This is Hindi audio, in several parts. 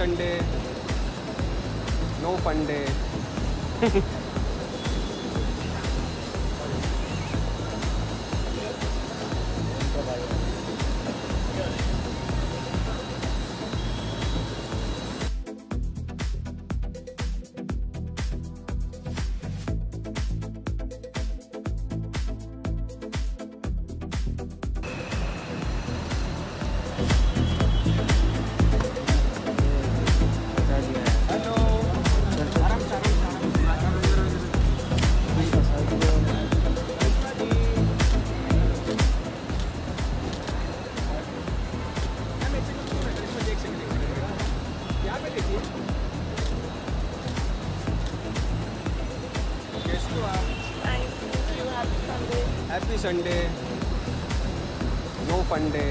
Sunday, no funday. Happy Sunday, no funday.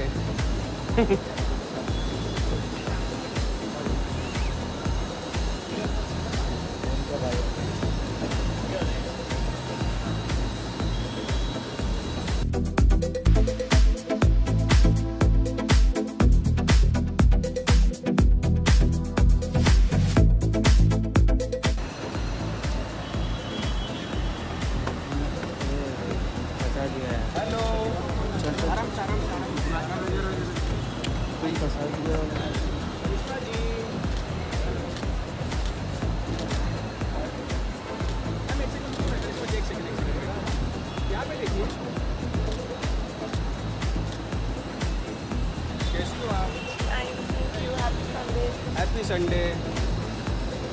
Hello, आराम से कृष्णा जी, मैम एक सेकंड, यहाँ पे देखिए। कैसी हो आप? Thank you. Happy Sunday. Happy Sunday,